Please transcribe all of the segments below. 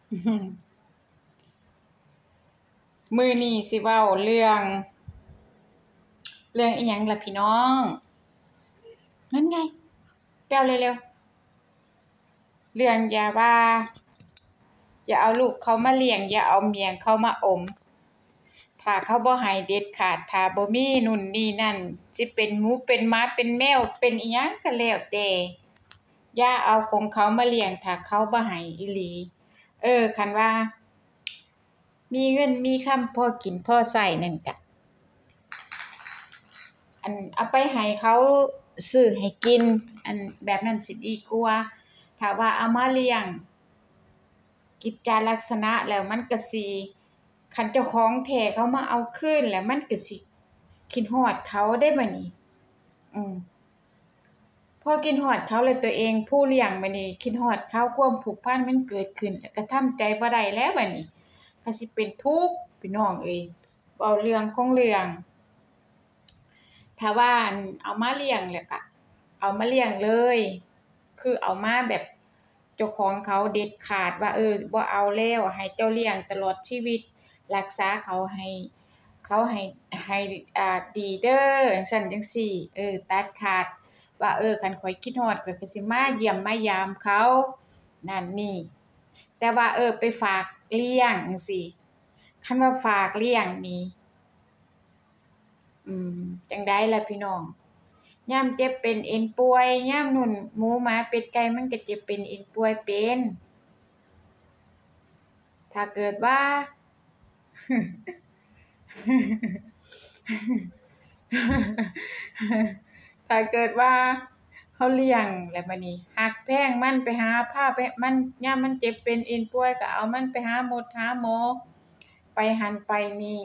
มื้อนี้สิเว้าเรื่องอิหยังล่ะพี่น้องนั่นไงแป้วเร็วๆเรื่องอย่าว่าอย่าเอาลูกเขามาเลี้ยงอย่าเอาเมียเขามาอมถ้าเขาบ่ให้เด็ดขาดถ้าบ่มีนู่นนี่นั่นสิเป็นหมูเป็นหมาเป็นแมวเป็นอิหยังก็แล้วแต่อย่าเอาของเขามาเลี้ยงถ้าเขาบ่ให้อีหลีคันว่ามีเงินมีคำพอกินพอใช้นั่นก็เอาไปให้เขาซื้อให้กินแบบนั้นสิดีกว่าถ้าว่าเอามาเลี้ยงกิจจาลักษณะแล้วมันก็สิคันเจ้าของแท้เขามาเอาคืนแล้วมันก็สิคิดฮอดเขาเดะบัดนี้อือพอคิดฮอดเขาแล้วตัวเองผู้เลี้ยงบัดนี้คิดฮอดเขาความผูกพันมันเกิดขึ้นแล้วก็ทำใจบ่ได้แล้วบัดนี้ก็สิเป็นทุกข์พี่น้องเอ้ยเว้าเรื่องของเรื่องถ้าว่าเอามาเลี้ยงแล้วก็เอามาเลี้ยงเลยคือเอามาแบบเจ้าของเขาเด็ดขาดว่าบ่เอาแล้วให้เจ้าเลี้ยงตลอดชีวิตรักษาเขาให้ดีเด้อจั่งซั้นจั่งซี้ตัดขาดว่าคันข้อยคิดฮอดข้อยก็สิมาเยี่ยมมายามเขานั่นนี่แต่ว่าไปฝากเลี้ยงจั่งซี้คันว่าฝากเลี้ยงนี่จั่งใดล่ะพี่น้องยามเจ็บเป็นเอ็นป่วยยามนู่นหมูหมาเป็ดไก่มันก็เจ็บเป็นเอ็นป่วยเป็นถ้าเกิดว่า ถ้าเกิดว่าเขาเลี้ยงแล้วบัดนี้รักแพงมันไปหาพาไปมันยามมันเจ็บเป็นเอ็นป่วยก็เอามันไปหาหมดหาหมอไปหั้นไปนี่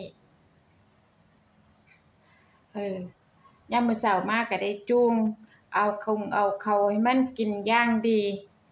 ยามมื้อเช้ามาก็ได้จูงเอาข้าวให้มันกินอย่างดี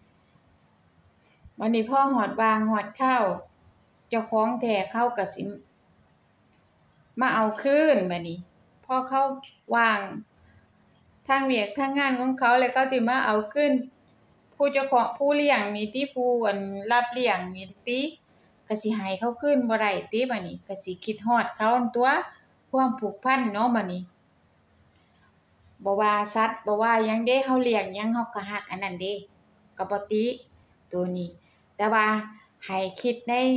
บัดนี้พอฮอดว่างฮอดคราวเจ้าของแท้เขาก็สิมาเอาคืนบัดนี้พอเขาว่างทางเวียกทางงานของเขาแล้วเขาสิมาเอาคืนผู้เจ้าของผู้เลี้ยงนี่ติผู้รับเลี้ยงนี่ติก็สิให้เขาคืนบ่ได้ติบัดนี้ก็สิคิดฮอดเขาหั้นตั่วความผูกพันเนาะบัดนี้บ่ว่าสัตว์บ่ว่าหยังเดะเราเลี้ยงหยังเราก็รักอันนั้นเดะก็บ่ติตัวนี้แต่ว่าให้คิด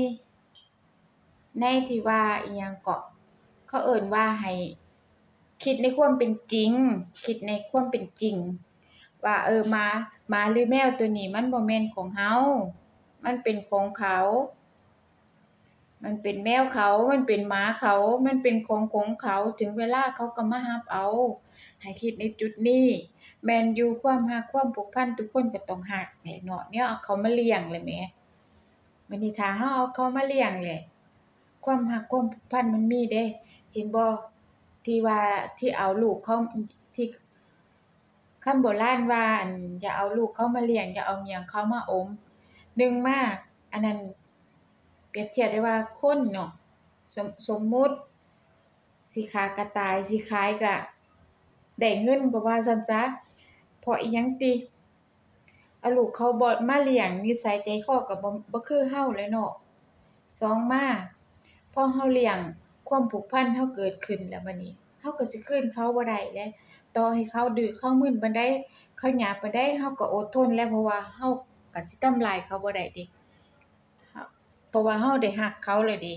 ในที่ว่าอิหยังก็เขาเอิ้นว่าให้คิดในความเป็นจริงคิดในความเป็นจริงว่าหมาหรือแมวตัวนี้มันบ่แม่นของเรามันเป็นของเขามันเป็นแมวเขามันเป็นหมาเขามันเป็นของเขาถึงเวลาเขาก็มารับเอาให้คิดในจุดนี้แม่นอยู่ความรักความผูกพันทุกคนก็ต้องรักแหละเนาะแนวเอาเขามาเลี้ยงแหละแหมบัดนี้ถ้าเราเอาเขามาเลี้ยงแหละความรักความผูกพันมันมีเดะเห็นบ่ที่ว่าที่เอาลูกเขาที่คำโบราณว่าอย่าเอาลูกเขามาเลี้ยงอย่าเอาเมียเขามาอม1มาอันนั้นเปรียบเทียบได้ว่าคนเนาะสมมุติสิฆ่ากระต่ายสิขายก็ได้เงินก็ว่าซั่นซะเพราะอิหยังติเอาลูกเขาบ่มาเลี้ยงนิสัยใจคอก็บ่คือเราแหล้วเนาะ2มาพอเราเลี้ยงความผูกพันเราเกิดขึ้นแล้วบัดนี้เราก็สิคืนเขาบ่ได้แล้วต่อให้เขาดื้อเขามึนปานใดเขาหยาบปานใดเราก็อดทนแล้วเพราะว่าเราก็สิทำร้ายเขาบ่ได้เดะเพราะว่าเราได้รักเขาแล้วเดะ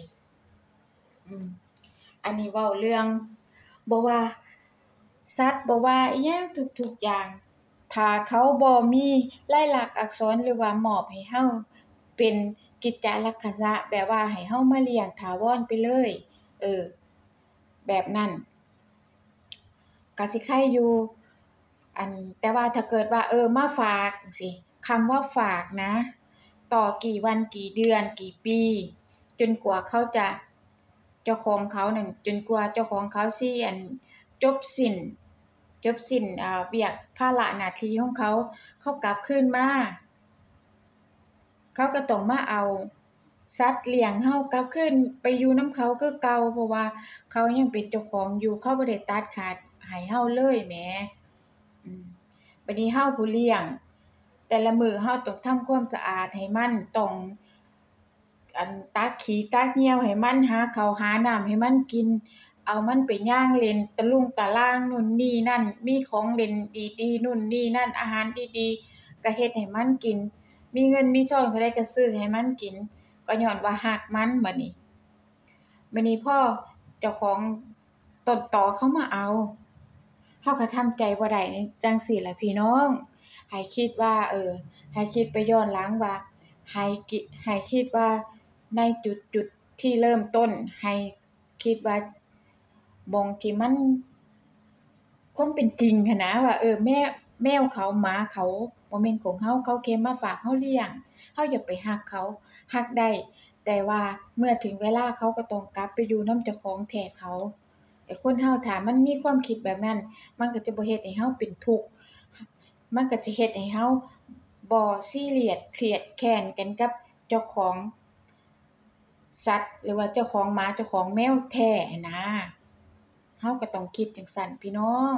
อันนี้เว้าเรื่องบ่ว่าสัตว์บ่ว่าอิหยังทุกๆอย่างถ้าเขาบ่มีลายลักษณ์อักษรหรือว่ามอบให้เราเป็นกิจจลักษณะแบบว่าให้เรามาเลี้ยงถาวรไปเลยแบบนั้นก็สิใครอยู่แต่ว่าถ้าเกิดว่ามาฝากจั่งซี้คำว่าฝากนะต่อกี่วันกี่เดือนกี่ปีจนกว่าเขาจะเจ้าของเขานั่นจนกว่าเจ้าของเขาสิจบสิ้นเวียกภาระหน้าที่ของเขากลับคืนมาเขาก็ต้องมาเอาสัตว์เลี้ยงเรากลับคืนไปอยู่นำเขาคือเก่าเพราะว่าเขายังเป็นเจ้าของอยู่เขาบ่ได้ตัดขาดให้เราเลยแหมบัดนี้เราผู้เลี้ยงแต่ละมื้อเราต้องทำความสะอาดให้มันต้องตักขี้ตักเหยี่ยวให้มันหาข้าวหาน้ำให้มันกินเอามันไปย่างเล่นตะลุ่งตะล่างนู่นนี่นั่นมีของเล่นดีๆนู่นนี่นั่นอาหารดีๆก็เฮ็ดให้มันกินมีเงินมีทองเท่าใดก็ซื้อให้มันกินก็ญ้อนว่ารักมันบัดนี้พอเจ้าของต้นตอเขามาเอาเราก็ทำใจบ่ได้จั่งซี้ล่ะพี่น้องให้คิดว่าให้คิดไปย้อนหลังว่าให้คิดว่าในจุดๆที่เริ่มต้นให้คิดว่าหม้องที่มันความเป็นจริงหั้นนะว่าแมวเขาหมาเขาบ่แม่นของเราเขาแค่มาฝากเราเลี้ยงเราอย่าไปรักเขารักได้แต่ว่าเมื่อถึงเวลาเขาก็ต้องกลับไปอยู่นำเจ้าของแท้เขาไอ้คนเราถ้ามันมีความคิดแบบนั้นมันก็จะบ่เฮ็ดให้เราเป็นทุกข์มันก็จะเฮ็ดให้เราบ่ซีเรียสเครียดแค้นกันกับเจ้าของสัตว์หรือว่าเจ้าของหมาเจ้าของแมวแท้หั้นนะเราก็ต้องคิดจั่งซั้นพี่น้อง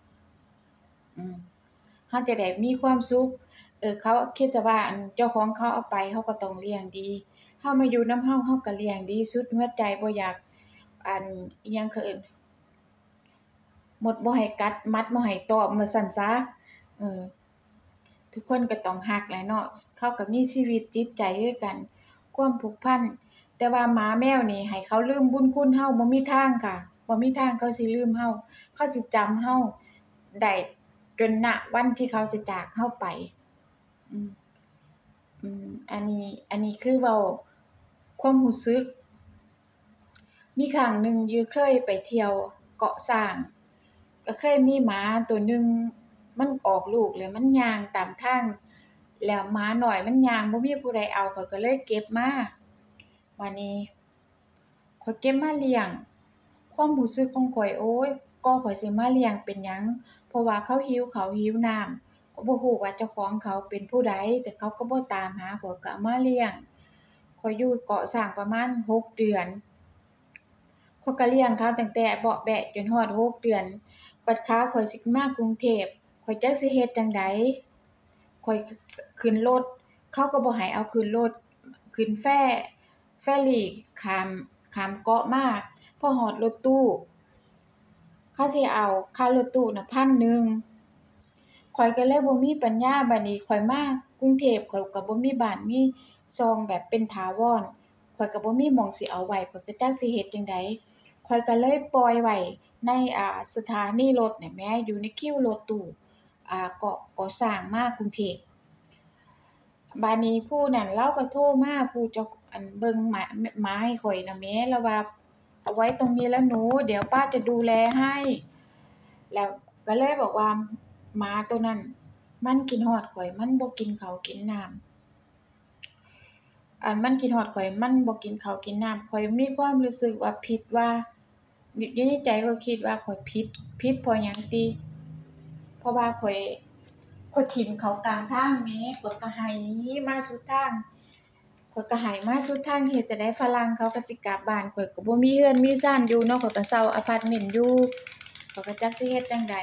เราจะได้มีความสุขเขาคิดซะว่าเจ้าของเขาเอาไปเขาก็ต้องเลี้ยงดีเรามาอยู่นำเราก็เลี้ยงดีสุดหัวใจบ่อยากอิหยังเขาเอิ้นมดบ่ให้กัดมัดบ่ให้ตอมว่าซั้นซะเออทุกคนก็ต้องรักแหละเนาะเขาก็มีชีวิตจิตใจคือกันความผูกพันแต่ว่าหมาแมวนี่ให้เขาลืมบุญคุณเราบ่มีทางค่ะบ่มีทางเขาสิลืมเราเขาสิจำเราได้จนณวันที่เขาจะจากเราไปอืมอันนี้คือเว้าความรู้สึกมีครั้งหนึ่งยือเคยไปเที่ยวเกาะช้างก็เคยมีหมาตัวหนึ่งมันออกลูกแล้วมันย่างตามทางแล้วหมาน้อยมันย่างบ่มีผู้ใดเอาข้อยก็เลยเก็บมาบัดนี้ข้อยเก็บมาเลี้ยงความรู้สึกของข้อยโอ๊ยก็ข้อยสิมาเลี้ยงเป็นหยังเพราะว่าเขาหิวข้าวหิวน้ำก็บ่ฮู้ว่าเจ้าของเขาเป็นผู้ใดแต่เขาก็บ่ตามหาข้อยก็เอามาเลี้ยงข้อยอยู่เกาะช้างประมาณ6 เดือนข้อยก็เลี้ยงเขาตั้งแต่เบาะแบะจนฮอด6 เดือนบัดคราวข้อยสิมากรุงเทพข้อยจักสิเฮ็ดจั่งใดข้อยขึ้นรถเขาก็บ่ให้เอาขึ้นรถขึ้นเฟอร์รี่ข้ามเกาะมาพอฮอดรถตู้เขาสิเอาค่ารถตู้น่ะ1,000ข้อยก็เลยบ่มีปัญญาบัดนี้ข้อยมากรุงเทพข้อยก็บ่มีบ้านมีช่องแบบเป็นถาวรข้อยก็บ่มีหม้องสิเอาไว้ข้อยก็จักสิเฮ็ดจั่งใดข้อยก็เลยปล่อยไว้ในสถานีรถนี่แหมอยู่ในคิวรถตู้เกาะช้างมากรุงเทพบัดนี้ผู้นั้นเลาก็โทรมาผู้เจ้าเบิ่งหมาให้ข้อยน่ะแหมเลาว่าเอาไว้ตรงนี้แล้วหนูเดี๋ยวป้าจะดูแลให้แล้วก็เลยบอกว่าหมาตัวนั้นมันคิดฮอดข้อยมันบ่กินข้าวกินน้ำมันคิดฮอดข้อยมันบ่กินข้าวกินน้ำข้อยมีความรู้สึกว่าผิดว่าอยู่ในใจข้อยคิดว่าข้อยผิดเพราะหยังติเพราะว่าข้อยถิ้มเขากลางทางแหมข้อยก็ให้มาสุดทางข้อยก็ให้มาสุดทางเฮ็ดจั่งใดฝรั่งเขาก็สิกลับบ้านข้อยก็บ่มีเรือนมีช้านอยู่เนาะข้อยก็เช่าอะพาร์ตเมนต์อยู่ข้อยก็จักสิเฮ็ดจั่งใด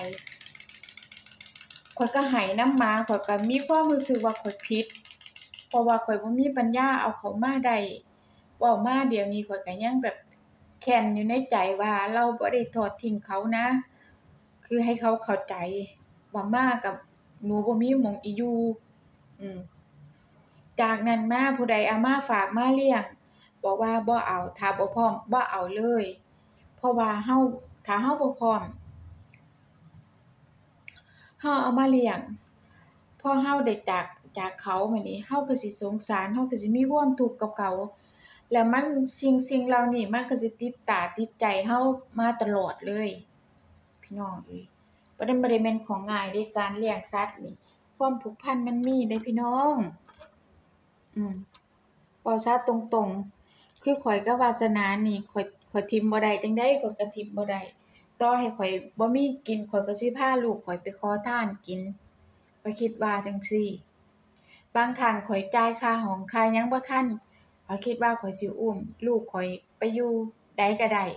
ข้อยก็ให้นำหมาข้อยก็มีความรู้สึกว่าข้อยผิดเพราะว่าข้อยบ่มีปัญญาเอาเขามาได้เว้ามาเดี๋ยวนี้ข้อยก็ยังแบบแค้นอยู่ในใจว่าเราบ่ได้ทอดทิ้งเขานะคือให้เขาเข้าใจว่าหมากับหนูบ่มีหม้องอีอยู่อือจากนั้นมาผู้ใดเอามาฝากมาเลี้ยงบอกว่าบ่เอาถ้าบ่พร้อมบ่เอาเลยเพราะว่าถ้าเราบ่พร้อมเราเอามาเลี้ยงพอเราได้จากเขาบัดนี้เราก็สิสงสารเราก็สิมีความทุกข์กับเขาแล้วมันสิ่งเหล่านี้มันก็สิติดตาติดใจเรามาตลอดเลยพี่น้องเอ้ยบ่ได้แม่นของง่ายเดะการเลี้ยงสัตว์นี่ความผูกพันมันมีเดะพี่น้องเว้าซะตรงๆคือข้อยกับวาสนานี่ข้อยทิ่มบ่ได้จั่งใดข้อยก็ทิ่มบ่ได้ต่อให้ข้อยบ่มีกินข้อยก็สิพาลูกข้อยไปขอทานกินข้อยคิดว่าจั่งซี้บางครั้งข้อยจ่ายค่าห้องค่าหยังบ่ทันข้อยคิดว่าข้อยสิอุ้มลูกข้อยไปอยู่ใดก็ได้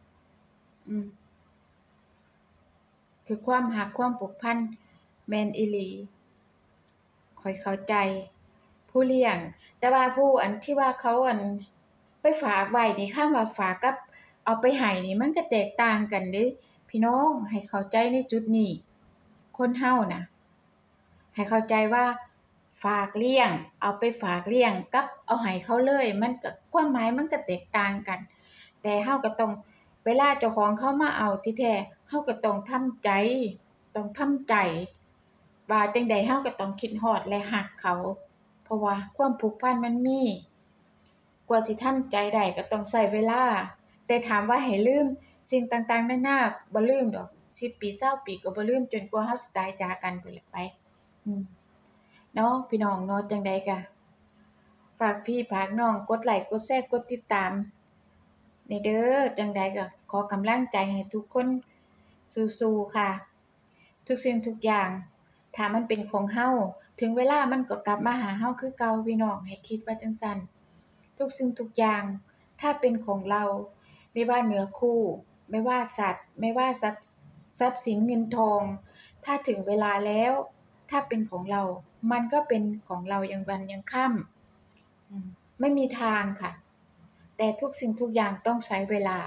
คือความรักความผูกพันแม่นอีหลีข้อยเข้าใจผู้เลี้ยงแต่ว่าผู้ที่ว่าเขาไปฝากไว้นี่คำว่าฝากกับเอาไปให้นี่มันก็แตกต่างกันเด้พี่น้องให้เข้าใจในจุดนี้คนเฮาน่ะให้เข้าใจว่าฝากเลี้ยงเอาไปฝากเลี้ยงกับเอาให้เขาเลยมันก็ความหมายมันก็แตกต่างกันแต่เฮาก็ต้องเวลาเจ้าของเขามาเอาที่แท้เฮาก็ต้องทำใจว่าจั่งใดเฮาก็ต้องคิดฮอดและรักเขาเพราะว่าความผูกพันมันมีกว่าสิทำใจได้ก็ต้องใช้เวลาแต่ถามว่าให้ลืมสิ่งต่างๆนานาบ่ลืมดอก10ปี20ปีก็บ่ลืมจนกว่าเฮาสิตายจากกันพู้นแหละไปอืมเนาะพี่น้องเนาะจั่งใดก็ฝากพี่ฝากน้องกดไลก์กดแชร์กดติดตามแหน่เด้อจั่งใดก็ขอกำลังใจให้ทุกคนสู้ๆค่ะทุกสิ่งทุกอย่างถ้ามันเป็นของเฮาถึงเวลามันก็กลับมาหาเฮาคือเก่าพี่น้องให้คิดว่าจั่งซั้นทุกสิ่งทุกอย่างถ้าเป็นของเราไม่ว่าเนื้อคู่ไม่ว่าสัตว์ไม่ว่าทรัพย์สินเงินทองถ้าถึงเวลาแล้วถ้าเป็นของเรามันก็เป็นของเรายังวันยังค่ำไม่มีทางค่ะแต่ทุกสิ่งทุกอย่างต้องใช้เวลา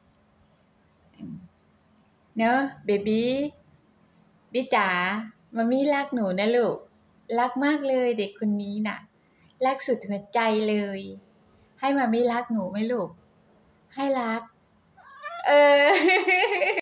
เนาะเบบีบิจ๋ามัมมี่รักหนูนะลูกรักมากเลยเด็กคนนี้น่ะรักสุดหัวใจเลยให้มัมมี่รักหนูไหมลูกให้รักเออ